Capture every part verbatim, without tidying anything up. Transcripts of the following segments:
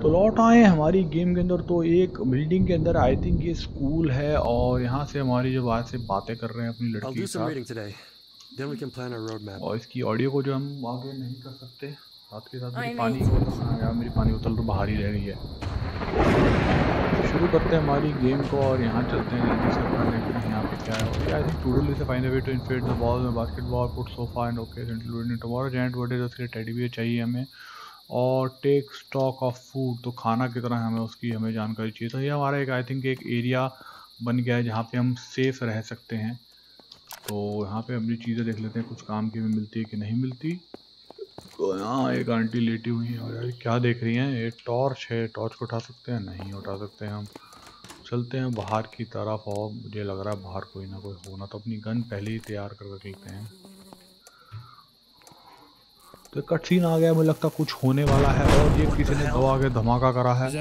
तो लौट आए हमारी गेम के अंदर। तो एक बिल्डिंग के अंदर आई थिंक ये स्कूल है और यहाँ से हमारी जो बात से बातें कर रहे हैं अपनी लड़की के साथ, और इसकी ऑडियो को जो हम आगे नहीं कर सकते। साथ के साथ मेरी पानी की बोतल, हाँ यार मेरी पानी की बोतल तो बाहर ही रह गई है। शुरू करते हैं हमारी गेम को और यहाँ चलते हैं जल्दी से अपना, देखते हैं यहाँ पे क्या है। आई थिंक टूडल से find a way to inflate the ball में basketball put sofa and okay including tomorrow giant birthday, उसके लिए टेडी बियर चाहिए हमें, और टेक स्टॉक ऑफ फूड, तो खाना की तरह हमें उसकी हमें जानकारी चाहिए। तो ये हमारा एक आई थिंक एक एरिया बन गया है जहाँ पे हम सेफ रह सकते हैं। तो यहाँ पे अपनी चीज़ें देख लेते हैं कुछ काम की भी मिलती है कि नहीं मिलती। तो यहाँ एक आंटी लेटी हुई है और यार क्या देख रही हैं, ये टॉर्च है, टॉर्च को उठा सकते हैं, नहीं उठा सकते हैं हम। चलते हैं बाहर की तरफ और मुझे लग रहा है बाहर कोई ना कोई होना, तो अपनी गन पहले ही तैयार कर रख लेते हैं। तो कट सीन आ गया, मुझे लगता कुछ होने वाला है और ये किसी ने दबा के धमाका करा है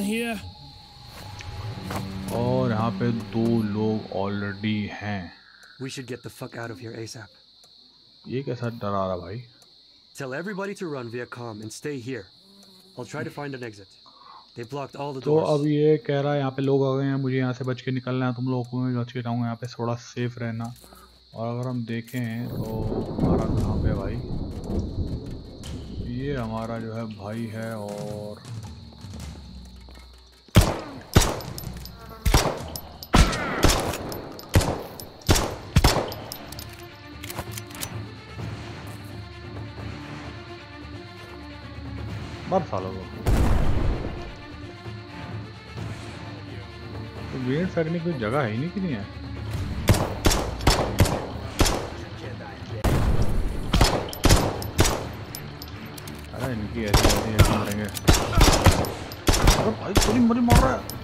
और यहाँ पे दो लोग ऑलरेडी हैं। We should get the fuck out of here ASAP. ये कैसा डरा रहा भाई? Tell everybody to run via comm and stay here. I'll try to find an exit. They blocked all the तो doors. अब ये कह रहा है यहाँ पे लोग आ गए हैं, मुझे यहाँ से बच के निकलना है, तुम लोगों को मैं बच के जाऊँगा, यहाँ पे थोड़ा सेफ रहना। और अगर हम देखें तो हमारा कहाँ पे भाई, ये हमारा जो है भाई है और मर सालों को। तो ग्रेनेड फेंकने की कोई जगह है ही नहीं कि नहीं है। अरे इनकी ऐसी ऐसी ऐसी मारेंगे। अरे भाई थोड़ी मरी मार रहा है।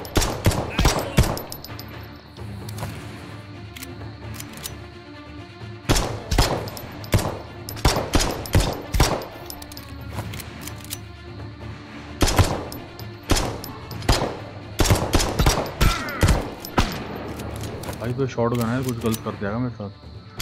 भाई तो शॉट गन है, कुछ गलत कर जाएगा मेरे साथ।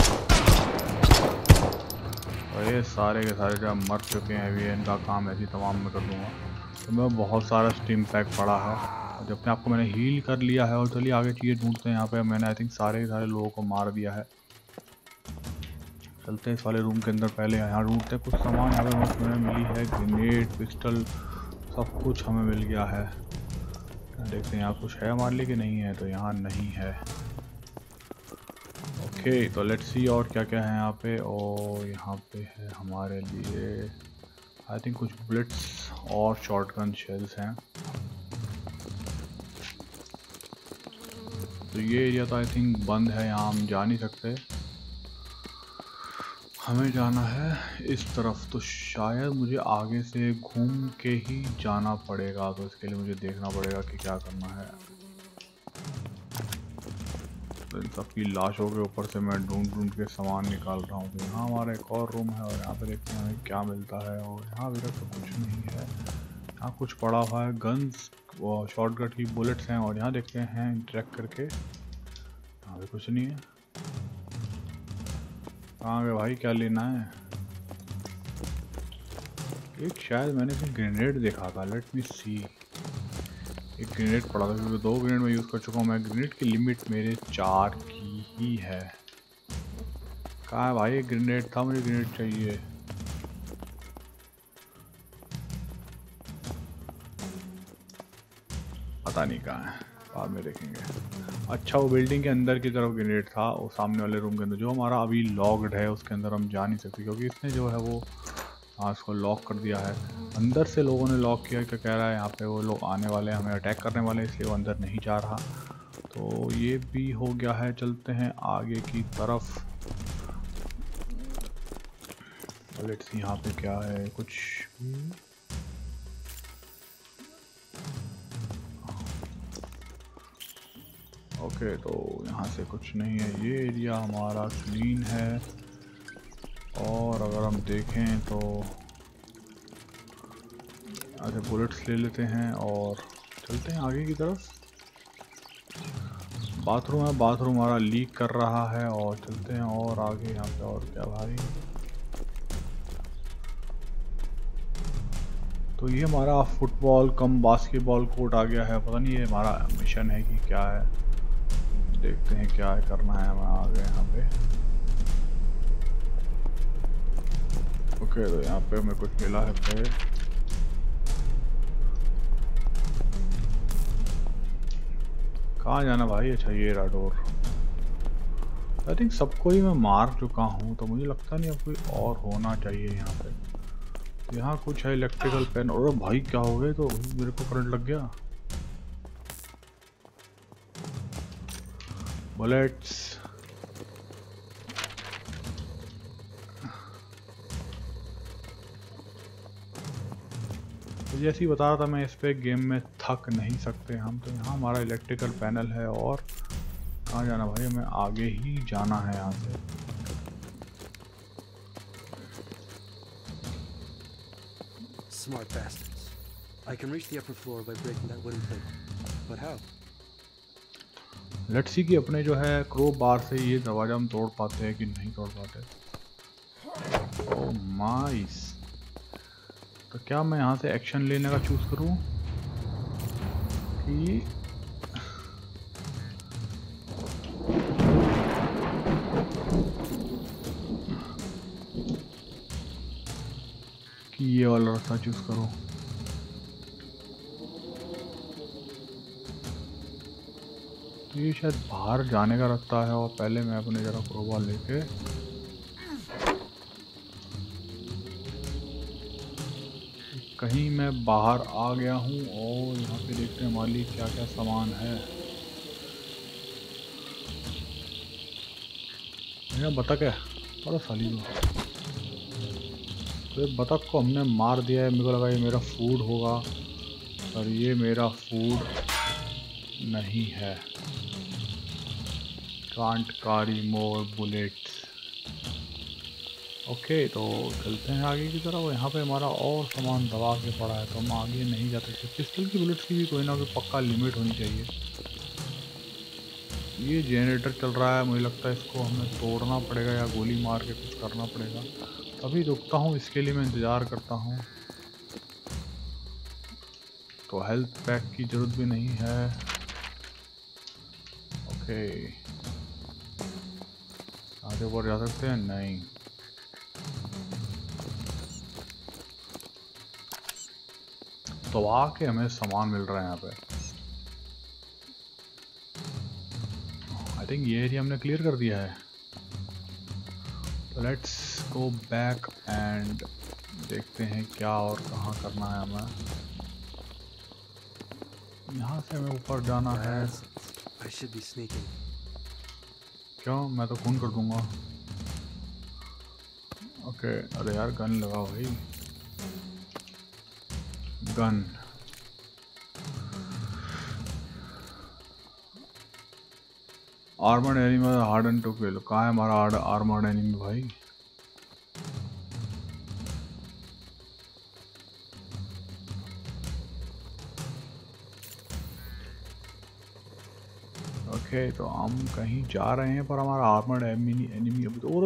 और ये सारे के सारे जब मर चुके हैं अभी, इनका काम ऐसी तमाम में कर दूंगा। तो मैं बहुत सारा स्टीम पैक पड़ा है और जब अपने आपको मैंने हील कर लिया है। और चलिए आगे चीज़ें ढूंढते हैं। यहाँ पे मैंने आई थिंक सारे के सारे लोगों को मार दिया है। चलते हैं इस वाले रूम के अंदर, पहले यहाँ ढूंढते हैं कुछ सामान। यहाँ पे मुझे हमें मिली है ग्रेनेड, पिस्टल, सब कुछ हमें मिल गया है। देखते हैं यहाँ कुछ है हमारे लिए कि नहीं है, तो यहाँ नहीं है। ओके okay, तो लेट्स सी और क्या क्या है यहाँ पे। और यहाँ पे है हमारे लिए आई थिंक कुछ बुलेट्स और शॉटगन शेल्स हैं। तो ये एरिया तो आई थिंक बंद है, यहाँ हम जा नहीं सकते। हमें जाना है इस तरफ, तो शायद मुझे आगे से घूम के ही जाना पड़ेगा। तो इसके लिए मुझे देखना पड़ेगा कि क्या करना है। तो इन सबकी लाशों के ऊपर से मैं ढूंढ ढूंढ के सामान निकाल रहा हूँ। तो यहाँ हमारा एक और रूम है और यहाँ पे देखते हैं हमें क्या मिलता है। और यहाँ अभी तक तो कुछ नहीं है। यहाँ कुछ पड़ा हुआ है, गन्स, शॉटगन की बुलेट्स हैं। और यहाँ देखते हैं ट्रैक करके, यहाँ भी कुछ नहीं है। कहाँ गए भाई, क्या लेना है? एक शायद मैंने इसमें ग्रेनेड देखा था, लेट मी सी। एक ग्रेनेड पड़ा था क्योंकि दो ग्रेनेड मैं यूज़ कर चुका हूँ। मैं ग्रेनेड की लिमिट मेरे चार की ही है। कहाँ है भाई? एक ग्रेनेड था, मुझे ग्रेनेड चाहिए। पता नहीं कहाँ है, बाद में देखेंगे। अच्छा वो बिल्डिंग के अंदर की तरफ ग्रेनेड था, वो सामने वाले रूम के अंदर जो हमारा अभी लॉक्ड है, उसके अंदर हम जा नहीं सकते क्योंकि इसने जो है वो हाँ इसको लॉक कर दिया है। अंदर से लोगों ने लॉक किया, क्या कह रहा है यहाँ पे वो लोग आने वाले हैं, हमें अटैक करने वाले हैं, इसलिए वो अंदर नहीं जा रहा। तो ये भी हो गया है। चलते हैं आगे की तरफ। लेट्स सी यहाँ पे क्या है, कुछ ओके तो यहाँ से कुछ नहीं है। ये एरिया हमारा क्लीन है। और अगर हम देखें तो आगे बुलेट्स ले लेते हैं और चलते हैं आगे की तरफ। बाथरूम है, बाथरूम हमारा लीक कर रहा है। और चलते हैं और आगे। यहाँ पे और क्या भाई, तो ये हमारा फुटबॉल कम बास्केटबॉल कोर्ट आ गया है। पता नहीं ये हमारा मिशन है कि क्या है, देखते हैं क्या है करना है हमें आगे यहाँ पे। ओके तो यहाँ पे हमें कुछ मिला है पे। कहाँ जाना भाई? अच्छा ये रहा डोर। आई थिंक सबको ही मैं मार चुका हूँ तो मुझे लगता नहीं अब कोई और होना चाहिए यहाँ पे। यहाँ कुछ है इलेक्ट्रिकल पेन। और भाई क्या हो गए? तो मेरे को करंट लग गया। बुलेट्स। तो जैसे ही बता रहा था मैं, इस पे गेम में थक नहीं सकते हम। तो यहाँ हमारा इलेक्ट्रिकल पैनल है। और कहाँ जाना भाई? हमें आगे ही जाना है यहाँ से। Smart bastards. I can reach the upper floor by breaking that wooden plate. But how? Let's see कि अपने जो है क्रो बार से ये दरवाजा हम तोड़ पाते हैं कि नहीं तोड़ पाते। Oh nice. तो क्या मैं यहाँ से एक्शन लेने का चूज करूँ कि कि ये वाला रास्ता चूज करूँ? तो ये शायद बाहर जाने का रास्ता है। और पहले मैं अपने जरा क्रोबार लेके कहीं मैं बाहर आ गया हूँ। और यहाँ पे देखते हैं हमारी क्या क्या सामान है। मेरा बतख है बड़ा साली। तो बतख को हमने मार दिया है। मेरे को लगा ये मेरा फूड होगा, और ये मेरा फूड नहीं है। कांट कारी मोर बुलेट्स। ओके तो चलते हैं आगे की तरफ। यहाँ पे हमारा और सामान दबा के पड़ा है तो हम आगे नहीं जा सकते। पिस्टल की बुलेट्स की भी कोई ना कोई पक्का लिमिट होनी चाहिए। ये जनरेटर चल रहा है, मुझे लगता है इसको हमें तोड़ना पड़ेगा या गोली मार के कुछ करना पड़ेगा। अभी रुकता हूँ, इसके लिए मैं इंतज़ार करता हूँ। तो हेल्थ पैक की ज़रूरत भी नहीं है। ओके आगे ऊपर जा सकते हैं? नहीं। तो आके हमें सामान मिल रहा है यहाँ पे। आई थिंक ये एरिया हमने क्लियर कर दिया है। तो लेट्स गो बैक एंड देखते हैं क्या और कहाँ करना है हमें। यहाँ से हमें ऊपर जाना है। क्यों? मैं तो खून कर दूंगा। ओके अरे यार गन लगाओ भाई, gun. Armoured animal harden to kill. कहाँ है हमारा आर्मर्ड एनिमी भाई? ओके तो हम कहीं जा रहे हैं पर हमारा आर्मर्ड एनिमी एनिमी अभी तो।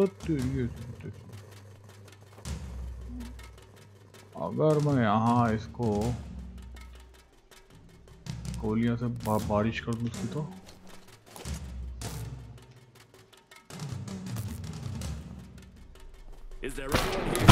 अगर मैं यहाँ इसको गोलियां से बा, बारिश कर दूँ इसकी तो। Is there anyone here?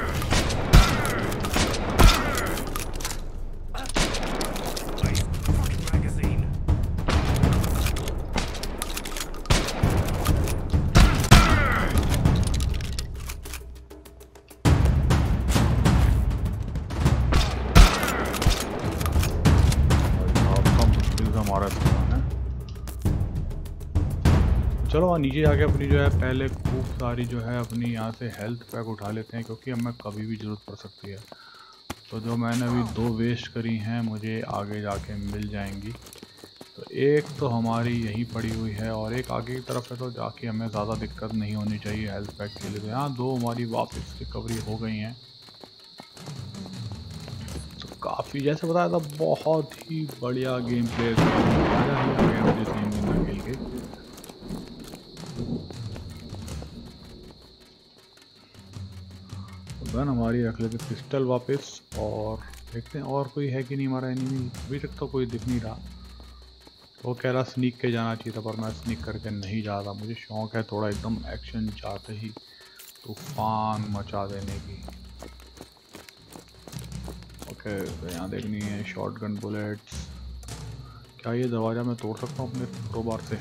चलो वहाँ नीचे जाके अपनी जो है पहले खूब सारी जो है अपनी यहाँ से हेल्थ पैक उठा लेते हैं, क्योंकि हमें कभी भी ज़रूरत पड़ सकती है। तो जो मैंने अभी दो वेस्ट करी हैं मुझे आगे जाके मिल जाएंगी। तो एक तो हमारी यहीं पड़ी हुई है और एक आगे की तरफ है, तो जाके हमें ज़्यादा दिक्कत नहीं होनी चाहिए हेल्थ पैक के लिए। तो यहाँ दो हमारी वापस रिकवरी हो गई हैं। तो काफ़ी जैसे बताया था बहुत ही बढ़िया गेम प्ले मुझे तीन दिन में खेल के। गन हमारी रख लेते पिस्टल वापस, और देखते हैं और कोई है कि नहीं हमारा एनिमी। अभी तक तो कोई दिख नहीं रहा। वो कह रहा स्नीक के जाना चाहिए था पर मैं स्नीक करके नहीं जा रहा। मुझे शौक है थोड़ा एकदम एक्शन जाते ही तूफान मचा देने की। ओके तो यहाँ देखनी है शॉटगन बुलेट्स। क्या ये दरवाज़ा मैं तोड़ सकता हूँ अपने क्रोबार से?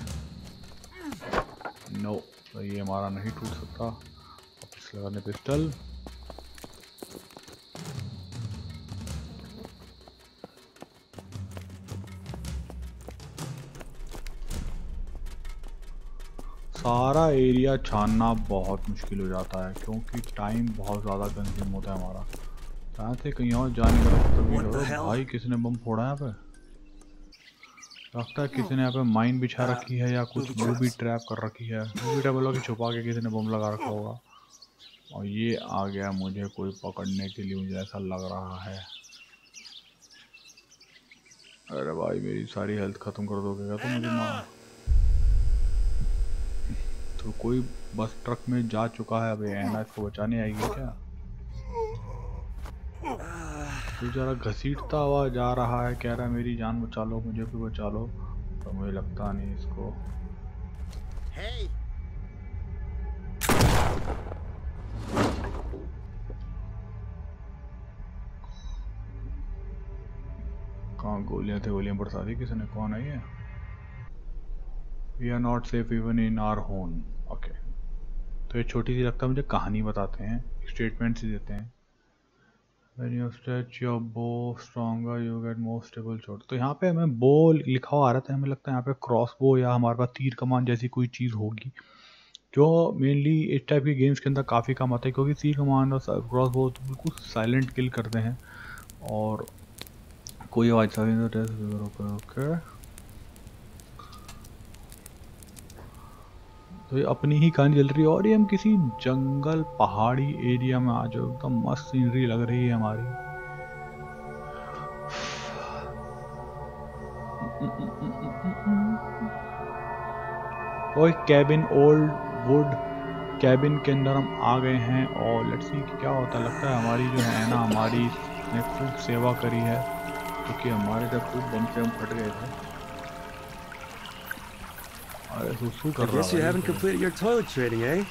नो तो ये हमारा नहीं टूट सकता। वापस लगाने पिस्टल। सारा एरिया छानना बहुत मुश्किल हो जाता है क्योंकि टाइम बहुत ज़्यादा कंज्यूम होता है हमारा। यहाँ से कहीं और जाने का भाई किसने बम फोड़ा है यहाँ पे? लगता है किसी ने यहाँ पे माइन बिछा रखी है या कुछ बूबी ट्रैप कर रखी है। बूबी ट्रैप वालों की छुपा के किसी ने बम लगा रखा होगा। और ये आ गया मुझे कोई पकड़ने के लिए, मुझे ऐसा लग रहा है। अरे भाई मेरी सारी हेल्थ खत्म कर दोगे क्या तो मुझे मार। तो कोई बस ट्रक में जा चुका है। अबे एना इसको बचाने आएगी क्या? बेचारा घसीटता हुआ जा रहा है, कह रहा है मेरी जान बचा लो, मुझे भी बचा लो। तो मुझे लगता नहीं इसको। hey. कहाँ गोलियां थे? गोलियां बरसा दी किसने? कौन है ये? We are not safe even in our home. Okay तो ये छोटी सी लगता है मुझे कहानी बताते हैं, स्टेटमेंट ही देते हैं। When you stretch your bow stronger, you get more stable shot। तो यहाँ पे हमें बो लिखा हुआ आ रहा था, हमें लगता है यहाँ पे क्रॉस बो या हमारे पास तीर कमान जैसी कोई चीज़ होगी जो मेनली इस टाइप के गेम्स के अंदर काफ़ी काम आता है क्योंकि तीर कमान और क्रॉस बो तो बिल्कुल साइलेंट किल करते हैं और कोई आवाज़ सा नहीं। ओके तो ये अपनी ही कहानी चल रही है और ये हम किसी जंगल पहाड़ी एरिया में आ जाओ। एकदम मस्त सीनरी लग रही है हमारी। और कैबिन, ओल्ड वुड कैबिन के अंदर हम आ गए हैं और लेट्स सी क्या होता है। लगता है हमारी जो है ना हमारी ने खूब सेवा करी है क्योंकि तो हमारे जब खूब बम से हम फट गए थे। I guess you haven't completed your toilet training, eh?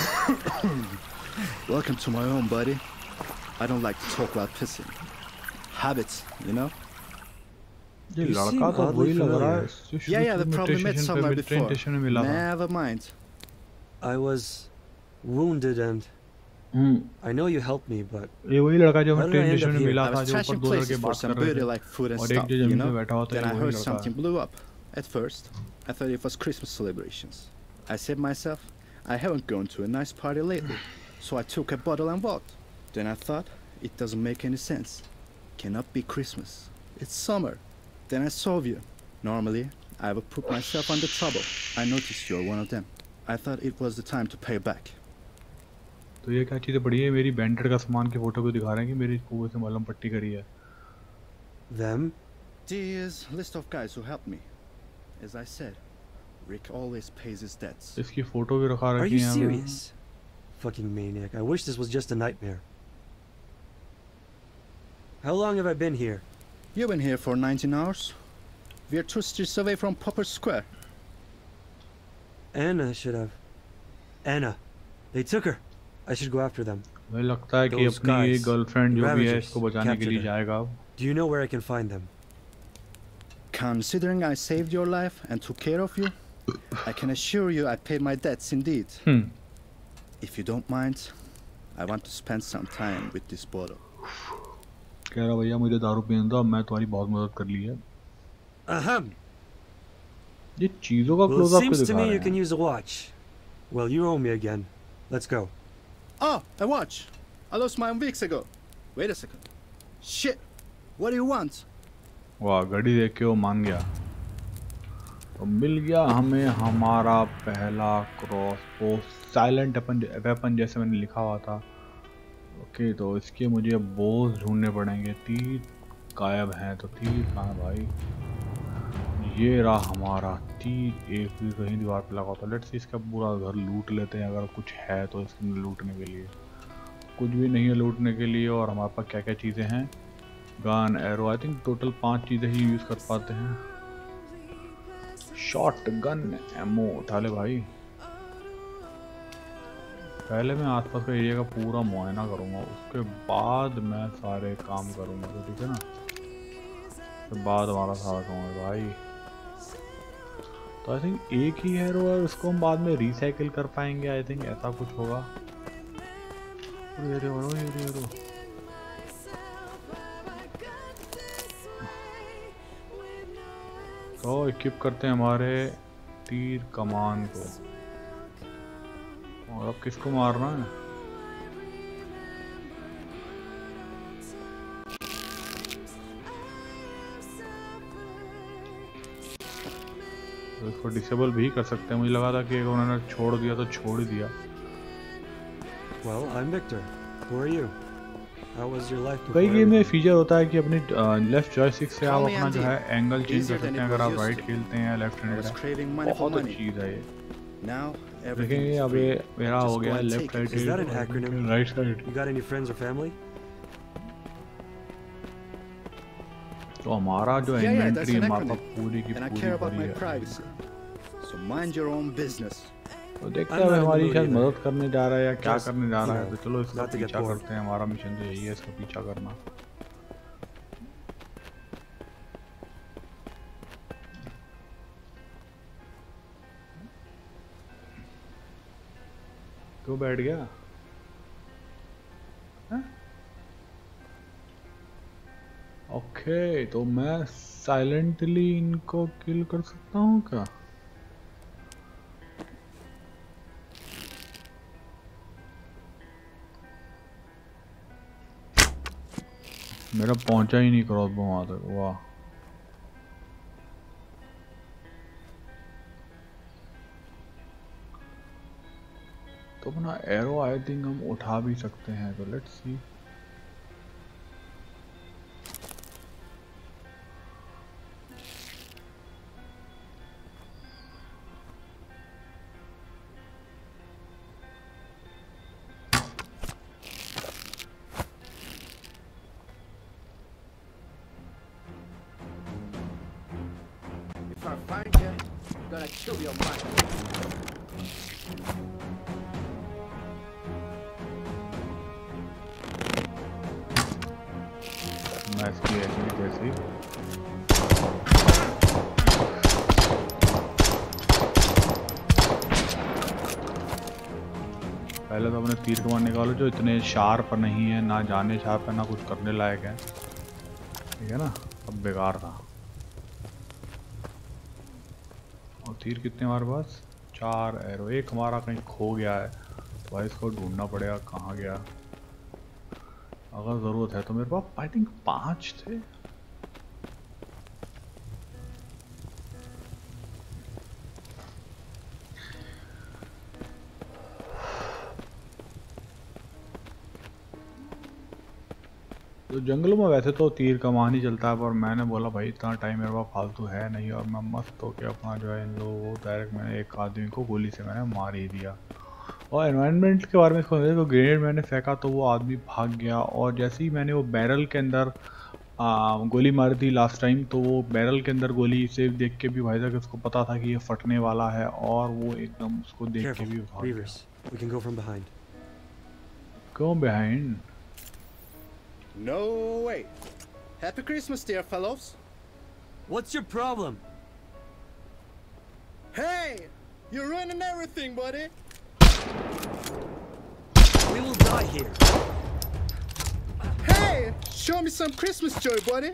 Welcome to my home, buddy. I don't like to talk about pissing. Habits, you know? ये लड़का तो वही लग रहा है। Yeah, yeah, the problem met somewhere before. Never mind. I was wounded and I know you helped me, but ये वही लड़का जो हमें ट्रेन स्टेशन में मिला था जो ऊपर दो लड़के बात कर रहे थे like food and और एक stuff, जो you जमीन पे know? बैठा होता है Then I वही heard लड़का। something blew up. At first, I thought it was Christmas celebrations. I said myself, I haven't gone to a nice party lately, so I took a bottle and walked. Then I thought, it doesn't make any sense. Cannot be Christmas. It's summer. Then I saw you. Normally, I would put myself under trouble. I noticed you're one of them. I thought it was the time to pay back. तो ये क्या चीज़ें पड़ी है? मेरी बैंडर का सामान की फोटो को दिखा रहे हैं कि मेरी कुएं से मलहम पट्टी करी है। Them? There's a list of guys who helped me. As I said, Rick always pays his debts. इसकी फोटो भी रखा रखी है। Are you serious? Fucking maniac. I wish this was just a nightmare. How long have I been here? You've been here for nineteen hours. We're two streets away from Popper Square. Anna should have. Anna. They took her. I should go after them. मुझे लगता है कि अपनी ये girlfriend जो भी है इसको बचाने के लिए जाएगा। Do you know where I can find them? Considering I saved your life and took care of you, I can assure you I paid my debts indeed. Hmm. If you don't mind, I want to spend some time with this bottle. कह रहा भैया मुझे दारू पीने दो, मैं तुम्हारी बहुत मदद कर ली है। Ahem. ये चीजों का क्लोज अप क्यों दिखा रहे हैं? Well, it seems to me you can use a watch. Well, you owe me again. Let's go. Oh, a watch. I lost mine weeks ago. Wait a second. Shit. What do you want? वाह घड़ी देख के वो मान गया। तो मिल गया हमें हमारा पहला क्रॉस बो साइलेंट वेपन जैसे मैंने लिखा हुआ था। ओके तो इसके मुझे बोस ढूंढने पड़ेंगे। तीर गायब हैं तो तीर कहाँ भाई? ये रहा हमारा तीर। एक भी कहीं दीवार पे लगा था। लेट्स इसका पूरा घर लूट लेते हैं अगर कुछ है तो इसमें लूटने के लिए। कुछ भी नहीं है लूटने के लिए। और हमारे पास क्या क्या चीज़ें हैं? Gun, arrow, I think total पांच चीजें ही यूज कर पाते हैं। शॉट गन, एमो उठा ले भाई। पहले मैं आसपास का एरिया का पूरा मुआयना करूंगा, उसके बाद मैं सारे काम करूंगा, तो ठीक है ना। उसके बाद हमारा सारा काम है भाई। तो आई थिंक एक ही हैरो है, उसको हम बाद में रिसाइकिल कर पाएंगे, आई थिंक ऐसा कुछ होगा। ये रे रो, ये रे रो। तो इक्विप करते हैं हमारे तीर कमान को। और अब किसको मारना है? तो इसको डिसेबल भी कर सकते हैं। मुझे लगा था कि उन्होंने छोड़ दिया तो छोड़ ही दिया। Well, I'm Victor. Who are you? How was your life before? कई गेम में फीचर होता है कि अपनी लेफ्ट जॉयस्टिक से आप अपना जो है एंगल चेंज कर सकते हैं अगर आप राइट खेलते हैं या लेफ्ट हैंडेड है। बहुत अच्छी चीज है ये। देखेंगे अब ये मेरा हो गया left right right side. You got any friends or family? तो हमारा जो इन्वेंटरी हमारा पूरी की पूरी भरी है। So mind your own business. तो देखते हैं हमारी शायद मदद करने जा रहा है या क्या करने जा रहा है। तो चलो इसका पीछा करते हैं। हमारा मिशन तो यही है, इसका पीछा करना। क्यों बैठ गया? ओके, तो मैं साइलेंटली इनको किल कर सकता हूँ क्या? मेरा पहुंचा ही नहीं क्रॉस बो वहां तक। वाह, तो अपना एरो आई थिंक हम उठा भी सकते हैं। तो लेट्स सी। पहले तो अपने तीर कमान निकालो जो इतने शार्प नहीं है, ना जाने शार्प है ना कुछ करने लायक है, ठीक है ना। अब बेकार था। और तीर कितने हमारे पास? चार एरो। एक हमारा कहीं खो गया है तो भाई इसको ढूंढना पड़ेगा कहाँ गया। अगर ज़रूरत है तो मेरे पास आई थिंक पाँच थे। तो जंगलों में वैसे तो तीर कमान ही चलता है, पर मैंने बोला भाई इतना टाइम मेरे पास फालतू है नहीं, और मैं मस्त होके अपना जो है इन लोगों को डायरेक्ट मैंने एक आदमी को गोली से मैंने मार ही दिया। और एनवायरनमेंट के बारे में तो ग्रेनेड मैंने फेंका तो वो आदमी भाग गया, और जैसे ही मैंने वो बैरल के अंदर आ, गोली मारी थी लास्ट टाइम, तो वो बैरल के अंदर गोली से देख के भी भाई साहब उसको पता था कि ये फटने वाला है, और वो एकदम उसको देख के भी भाग गया। क्यों behind? No way. Happy Christmas, dear fellows. What's your problem? Hey, you're ruining everything, buddy. We will die here. Hey, show me some Christmas joy, buddy.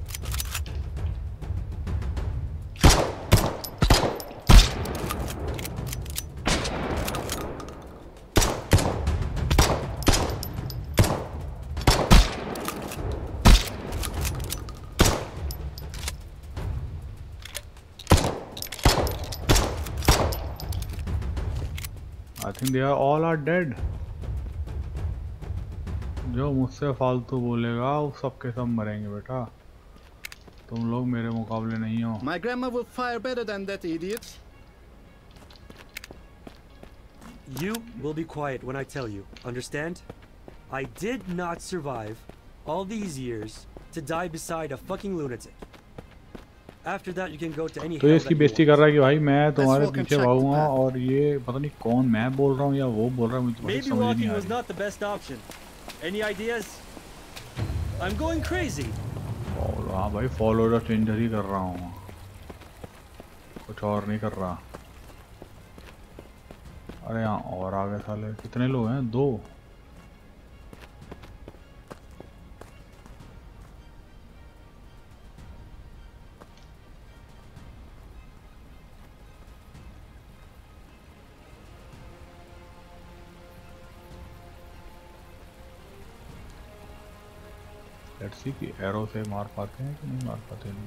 I think they are all are dead. जो मुझसे फालतू बोलेगा वो सब के सब मरेंगे बेटा। तुम लोग मेरे मुकाबले नहीं हो। My grandma will fire better than that, idiot. You will be quiet when I tell you. Understand? I did not survive all these years to die beside a fucking lunatic. After that you can go to any तो ये इसकी बेइज्जती कर रहा है कि भाई मैं तुम्हारे पीछे भागूंगा और ये पता नहीं कौन मैं बोल रहा हूँ या वो बोल रहा है मुझे समझ नहीं आ रही। was not the best option. Any ideas? I'm going crazy. हाँ भाई फॉलो द स्ट्रेंजर ही कर रहा हूँ, कुछ और नहीं कर रहा। अरे यहाँ और आगे साले कितने लोग हैं? दो। लेट्स सी कि एरो से मार पाते हैं कि नहीं मार पाते हैं।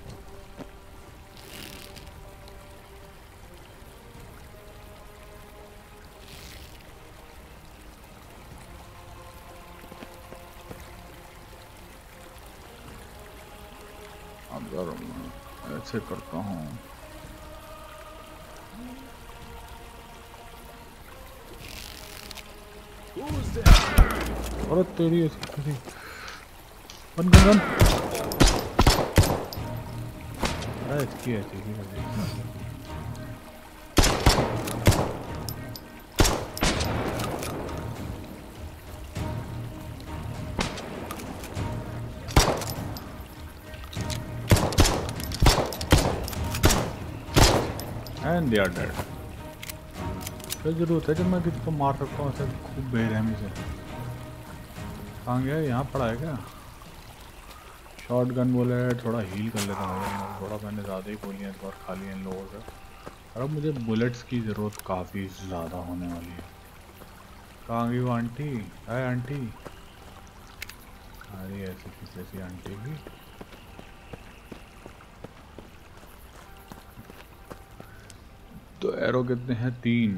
अगर मैं ऐसे करता हूँ और तेरी ऐसी किसी वन गन वन अरे इसकी ऐसी ही कर दी। And they are dead. क्या जरूरत है जब मैं किसी को मार सकता हूँ ऐसे खूब बेरहमी से? कहाँ गया? यहाँ पड़ा है क्या? शॉर्ट गन बोले थोड़ा हील कर लेता हूँ, थोड़ा मैंने ज़्यादा ही गोलियाँ इस बार खा ली इन लोगों से और अब मुझे बुलेट्स की ज़रूरत काफ़ी ज़्यादा होने वाली है। कहाँ गई वो आंटी? है आंटी? अरे ऐसी किसी ऐसी आंटी भी। तो एरो कितने हैं? तीन।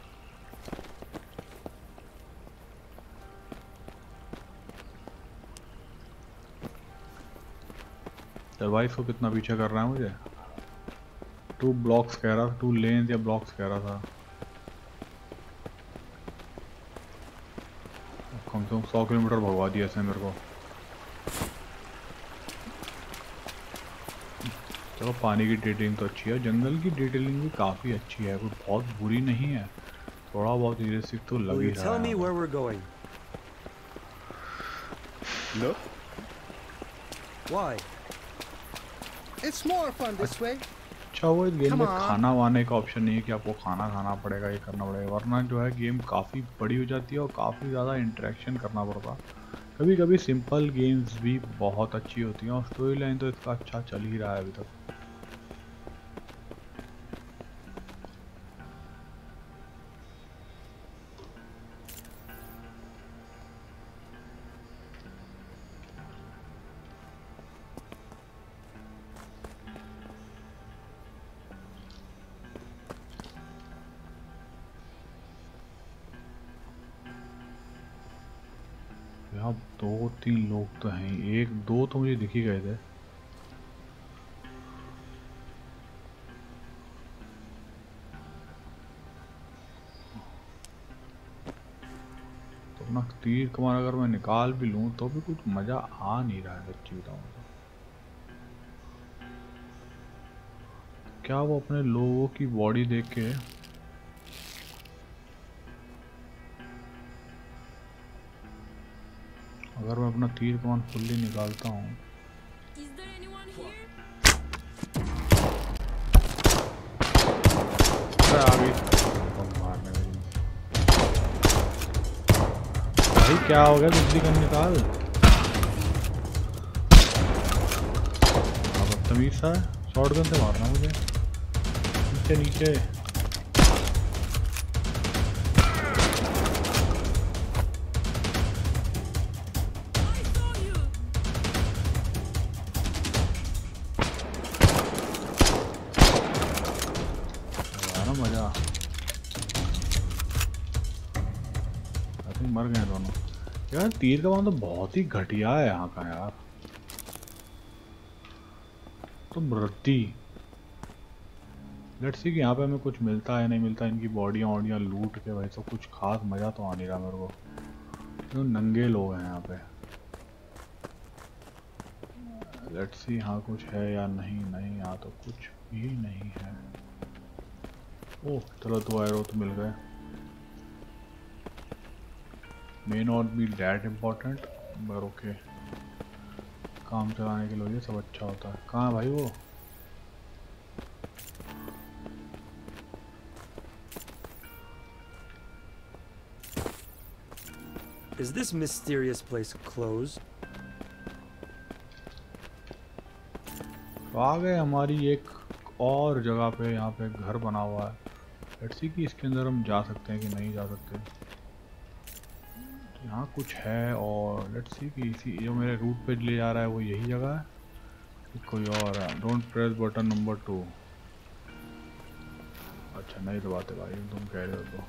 सर्वाइव को कितना पीछे कर रहा है मुझे? टू ब्लॉक्स कह रहा था, टू लेन्स या ब्लॉक्स कह रहा था। कम से कम सौ किलोमीटर भगवा दिया इसने मेरे को। चलो पानी की डिटेलिंग तो अच्छी है, जंगल की डिटेलिंग भी काफ़ी अच्छी है, कोई बहुत बुरी नहीं है, थोड़ा बहुत रियलिस्टिक तो लग ही रहा है। No. Why? It's more fun this way. अच्छा वो इस गेम में खाना वाने का ऑप्शन नहीं है कि आपको खाना खाना पड़ेगा, ये करना पड़ेगा, वरना जो है गेम काफ़ी बड़ी हो जाती है और काफ़ी ज़्यादा इंटरेक्शन करना पड़ता। कभी कभी सिंपल गेम्स भी बहुत अच्छी होती हैं और स्टोरी लाइन तो इसका अच्छा चल ही रहा है अभी तक। यहाँ दो तीन लोग तो हैं, एक दो तो मुझे दिख ही गए थे। तो अपना तीर कमान अगर मैं निकाल भी लूँ तो भी कुछ मजा आ नहीं रहा है सच्ची बताऊँ तो। क्या वो अपने लोगों की बॉडी देख के अगर मैं अपना तीर कमान फुल्ली निकालता हूँ भाई क्या हो गया? दूसरी गन निकाल। बदतमीज सा शॉर्ट गन से मारना मुझे। नीचे नीचे मजा। मर गए दोनों यार। तीर का मान तो बहुत ही घटिया है यहाँ का यार। तो मृत्यु लेट्स सी कि यहाँ पे हमें कुछ मिलता है नहीं मिलता। इनकी बॉडियाँ वॉडियाँ लूट के भाई सब कुछ खास मजा तो आ नहीं रहा मेरे को। तो नंगे लोग हैं यहाँ पे। लेट्स सी यहाँ कुछ है या नहीं। नहीं यहाँ तो कुछ भी नहीं है। ओह चलो दो एरो तो मिल गए। May not be that important पर ओके, काम चलाने के लिए ये सब अच्छा होता है। कहाँ है भाई वो? Is this mysterious place closed? तो आ गए हमारी एक और जगह पे। यहाँ पे घर बना हुआ है। लेट्स सी कि इसके अंदर हम जा सकते हैं कि नहीं जा सकते। तो यहाँ कुछ है और लेट्स सी कि इसी जो मेरे रूट पे ले जा रहा है वो यही जगह है कि कोई और है। Don't press button number two. अच्छा नहीं दबाते भाई, तुम कह रहे हो तो।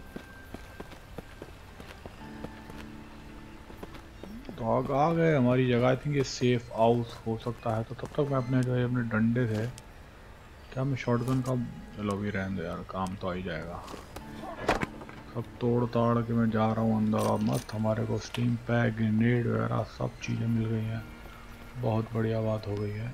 तो आग आ गए हमारी जगह। आई थिंक ये सेफ हाउस हो सकता है। तो तब तक मैं अपने जो है अपने डंडे से, क्या मैं शॉटगन का, चलो भी रहने दो यार, काम तो आ ही जाएगा। सब तोड़ ताड़ के मैं जा रहा हूँ अंदर और मस्त हमारे को स्टीम पैक, ग्रेनेड वगैरह सब चीज़ें मिल गई हैं। बहुत बढ़िया बात हो गई है।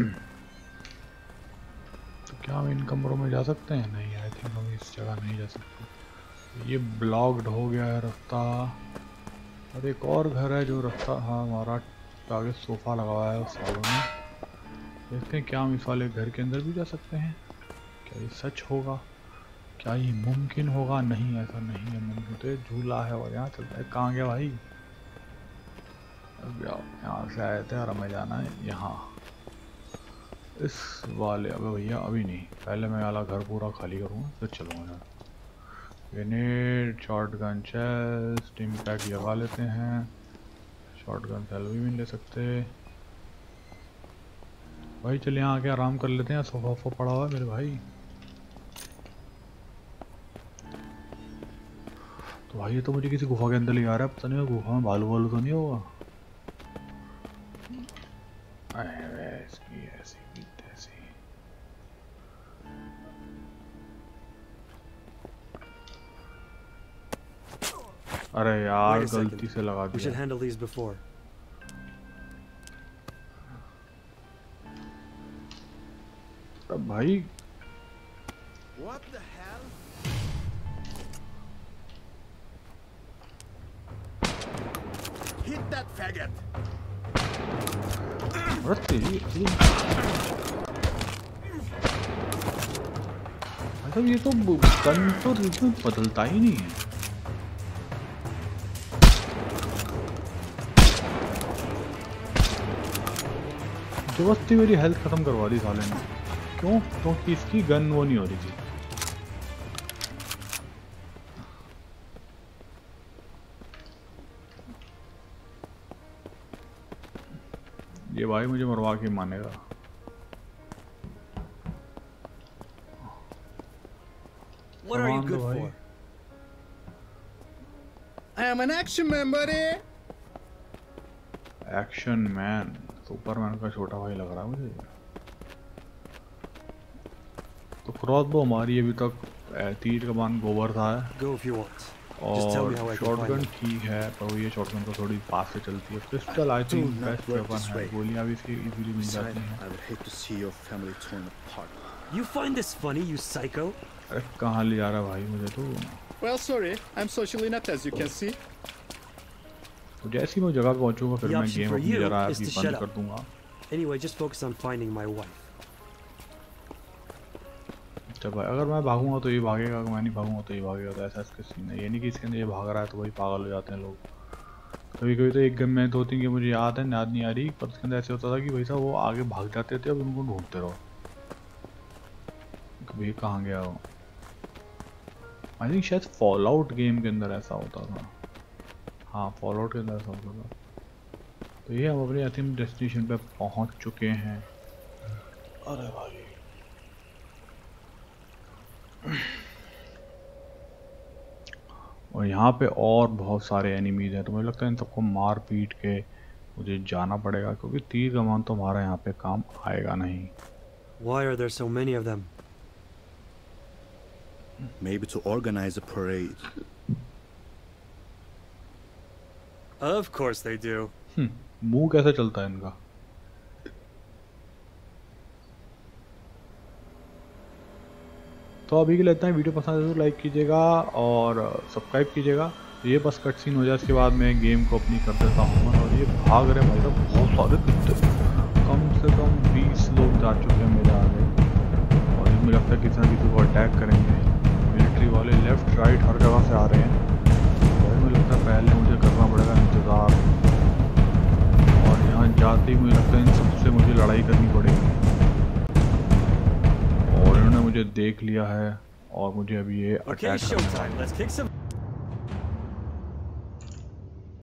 तो क्या हम इन कमरों में जा सकते हैं? नहीं, आई थिंक हम इस जगह नहीं जा सकते। ये ब्लॉक्ड हो गया है रास्ता। और एक और घर है जो रास्ता, हाँ हमारा आगे सोफा लगा हुआ है उस सालों में। देखते हैं क्या हम इस वाले घर के अंदर भी जा सकते हैं। क्या ये सच होगा? क्या ये मुमकिन होगा? नहीं, ऐसा नहीं है मुमकिन। तो ये झूला है और यहाँ चलता है। कहाँ गया भाई? अब यहाँ से आए थे और हमें जाना है यहाँ इस वाले। अबे भैया अभी नहीं, पहले मैं वाला घर पूरा खाली करूँगा फिर चलूँगा। Grenade, shotgun shell, steam pack लगा लेते हैं। शॉटगन शेल भी नहीं ले सकते भाई। चलिए यहाँ आके आराम कर लेते हैं। सोफा वोफा पड़ा हुआ है मेरे भाई। तो भाई ये तो मुझे किसी गुफा के अंदर ले आ रहा है। पता नहीं गुफा में भालू वालू तो नहीं होगा। ऐसी ऐसी ऐसी अरे यार गलती से लगा दिया। We should handle these before. अब भाई What the hell? Hit that faggot. अरे तेरी मतलब ये तो गन तो इसमें बदलता ही नहीं है। जबरदस्ती मेरी हेल्थ खत्म करवा दी साले ने। क्यों? क्योंकि इसकी गन वो नहीं हो रही थी। ये भाई मुझे मरवा के मानेगा। What are you good for? I am an action man, buddy. Action man, superman का छोटा भाई लग रहा है मुझे। तो क्रॉसबो हमारी अभी तक, तीर कमान गोबर था है और शॉटगन ठीक है, पर ये शॉटगन तो थोड़ी फास्ट से चलती है। Pistol I think best weapon है। गोलियां भी इसकी इजीली मिल जाती हैं। You find this funny, you psycho? अरे कहाँ ले जा रहा भाई मुझे तो? Well, sorry, I'm socially inept as you can see. तो जैसे ही मैं जगह पे पहुंचूंगा फिर मैं गेम अपनी जरा भी बंद कर दूंगा। Anyway, just focus on finding my wife. अच्छा भाई, अगर मैं भागूंगा तो ये भागेगा, अगर मैं नहीं भागूंगा तो ये भागेगा। तो ऐसा इसका सीन है। ये नहीं कि इसके अंदर ये भाग रहा है तो वही पागल हो जाते हैं लोग। कभी कभी तो एक गेम में दो तीन गेम मुझे याद है, याद नहीं आ रही, पर उसके अंदर ऐसे होता था कि भाई साहब वो आगे भाग जाते थे, अब उनको ढूंढते रहो कभी कहाँ गया वो। आई थिंक शायद फॉल आउट गेम के अंदर ऐसा होता था। हाँ फॉल आउट के अंदर ऐसा होता था। तो ये हम अपने अंतिम डेस्टिनेशन पे पहुंच चुके हैं। अरे भाई और यहाँ पे और बहुत सारे एनिमीज हैं। तो मुझे लगता है इन सबको मार पीट के मुझे जाना पड़ेगा, क्योंकि तीर कमान तो हमारा यहाँ पे काम आएगा नहीं। Why are there so many of them? Maybe to organize a parade. Of course they do. मुंह कैसे चलता है इनका? तो अभी के लिए इतना ही। वीडियो पसंद है तो लाइक कीजिएगा और सब्सक्राइब कीजिएगा। ये बस कट सीन हो जाए, इसके बाद मैं गेम को अपनी कर देता हूँ। और ये भाग रहे भाई साहब, बहुत सारे कुत्ते, कम से कम बीस लोग जा चुके हैं मेरे आगे। और मुझे लगता है किसी ना किसी को अटैक करेंगे। मिलिट्री वाले लेफ्ट राइट हर जगह से आ रहे हैं। और मुझे लगता है पहले मुझे करना पड़ेगा इंतज़ार, और यहाँ जाते ही मुझे लगता है इन सबसे मुझे लड़ाई करनी पड़ेगी। और इन्होंने मुझे देख लिया है और मुझे अभी ये अटैक करना है।